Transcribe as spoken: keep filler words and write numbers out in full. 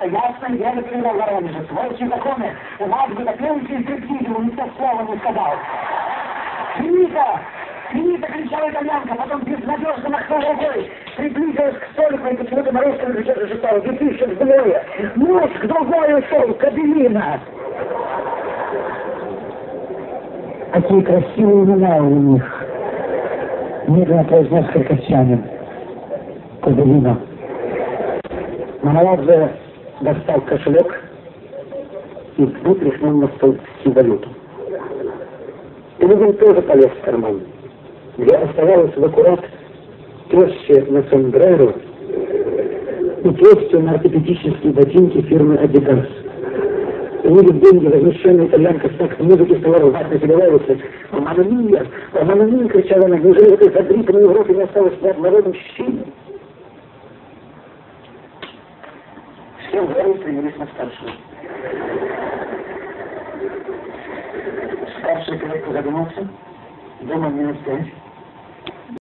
что ясно я говорила в Воронеже, сволочи законы, у вас бы допился и предвидел, никто слова не сказал. Финита! Финита! Кричала итальянка, потом безнадежно махнула рукой, приблизилась к столику и почему-то на русском языке зашептала: «Две тысячи вдвое! Мозг другой ушел, Кабелина!» Какие красивые имена у них! Медленно произнес харьковчанин. Кабелина. Маналадзе достал кошелек и вытряхнул на стол валюту. Илюгин тоже полез в карман, где оставалось в аккурат теща на сомбреро и тестью на ортопедические ботинки фирмы «Адидас». Увидев деньги, возмущенная итальянка с такт музыки стала рвать на себя волосы. «О, мама мия! О, мама мия!» — кричала она. «Неужели в этой задрипанной Европе не осталось ни одного мужчины?» Все вдвоем принялись на старшего. Старший крепко задумался, думал минут пять.